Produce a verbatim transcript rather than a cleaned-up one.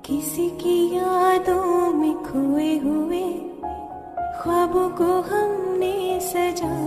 किसी की यादों में खोए हुए ख्वाबों को हमने सजा